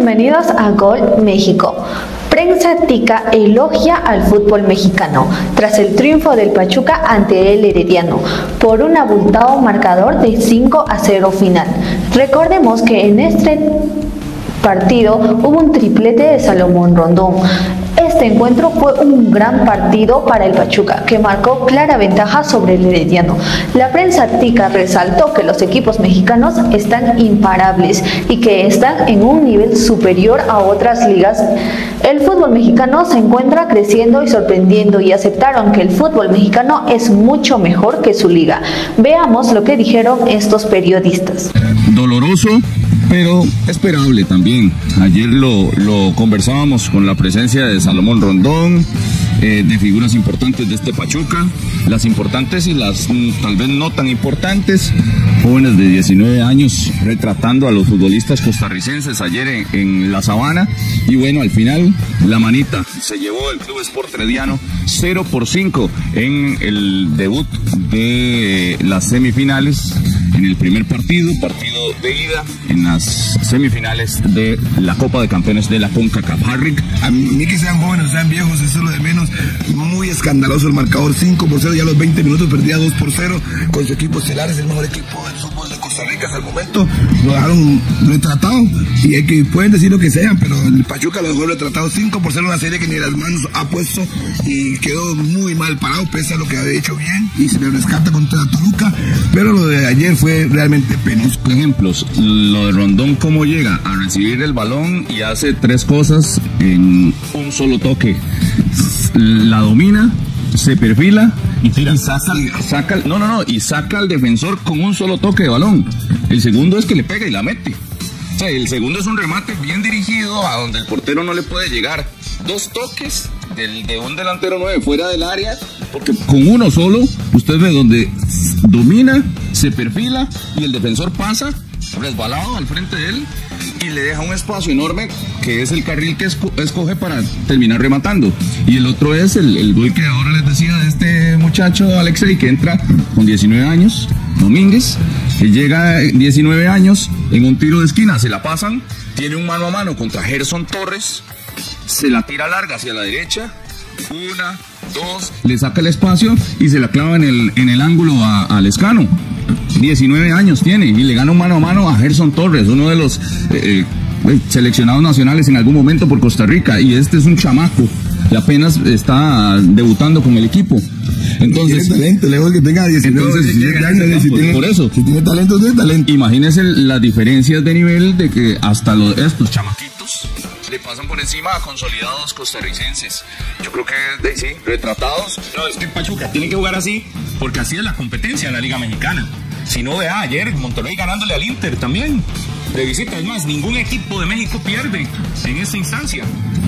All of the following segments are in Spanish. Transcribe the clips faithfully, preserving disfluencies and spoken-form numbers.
bienvenidos a Gol México. Prensa tica elogia al fútbol mexicano tras el triunfo del Pachuca ante el Herediano por un abultado marcador de cinco a cero final. Recordemos que en este partido hubo un triplete de Salomón Rondón. Este encuentro fue un gran partido para el Pachuca, que marcó clara ventaja sobre el Herediano. La prensa tica resaltó que los equipos mexicanos están imparables y que están en un nivel superior a otras ligas. El fútbol mexicano se encuentra creciendo y sorprendiendo, y aceptaron que el fútbol mexicano es mucho mejor que su liga. Veamos lo que dijeron estos periodistas. Doloroso, pero esperable también. Ayer lo, lo conversábamos con la presencia de Salomón Rondón, eh, de figuras importantes de este Pachuca, las importantes y las mm, tal vez no tan importantes, jóvenes de diecinueve años retratando a los futbolistas costarricenses ayer en, en La Sabana. Y bueno, al final la manita se llevó el Club Sport Herediano cero por cinco en el debut de las semifinales, en el primer partido, partido de ida en las semifinales de la Copa de Campeones de la CONCACAF. Harrick. A mí que sean jóvenes, sean viejos, eso es lo de menos. Muy escandaloso el marcador, cinco por cero, ya a los veinte minutos perdía dos por cero con su equipo estelar, es el mejor equipo del fútbol de Costa Rica hasta el momento. Lo dejaron retratado, y es que pueden decir lo que sean, pero el Pachuca lo dejó retratado cinco por cero, una serie que ni las manos ha puesto y quedó muy mal parado, pese a lo que había hecho bien, y se le rescata contra Toluca, pero lo de ayer fue realmente penoso. Ejemplos, lo de Rondón, cómo llega a recibir el balón y hace tres cosas en un solo toque: la domina, se perfila y, tira. y saca, saca, no, no, no, y saca al defensor con un solo toque de balón. El segundo es que le pega y la mete. O sea, el segundo es un remate bien dirigido a donde el portero no le puede llegar. Dos toques del, de un delantero nueve fuera del área, porque con uno solo usted ve donde domina, se perfila y el defensor pasa resbalado al frente de él y le deja un espacio enorme, que es el carril que esco escoge para terminar rematando. Y el otro es el, el gol que ahora les decía de este muchacho Alexei, que entra con diecinueve años, Domínguez, que llega diecinueve años, en un tiro de esquina se la pasan, tiene un mano a mano contra Gerson Torres, se la tira larga hacia la derecha, una, dos, le saca el espacio y se la clava en el, en el ángulo a, a Lescano. diecinueve años tiene y le gana un mano a mano a Gerson Torres, uno de los eh, eh, seleccionados nacionales en algún momento por Costa Rica, y este es un chamaco que apenas está debutando con el equipo. Entonces, tiene talento, lejos que tenga diecinueve, entonces, diecisiete años, si por, tiene, por eso, si tiene talento, tiene talento. Imagínense las diferencias de nivel de que hasta los, estos chamaquitos le pasan por encima a consolidados costarricenses. Yo creo que, de, sí, retratados. No, es que Pachuca tiene que jugar así, porque así es la competencia en la Liga Mexicana. Si no, vea ayer Monterrey ganándole al Inter también de visita. Es más, ningún equipo de México pierde en esta instancia.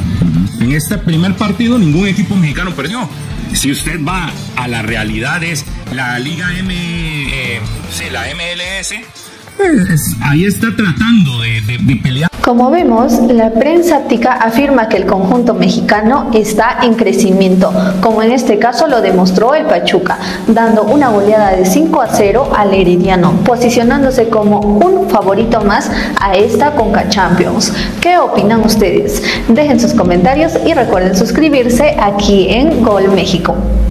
En este primer partido ningún equipo mexicano perdió. Si usted va a la realidad, es la Liga M, eh, sí, la M L S, pues ahí está tratando de, de, de pelear. Como vemos, la prensa tica afirma que el conjunto mexicano está en crecimiento, como en este caso lo demostró el Pachuca, dando una goleada de cinco a cero al Herediano, posicionándose como un favorito más a esta Conca Champions. ¿Qué opinan ustedes? Dejen sus comentarios y recuerden suscribirse aquí en Gol México.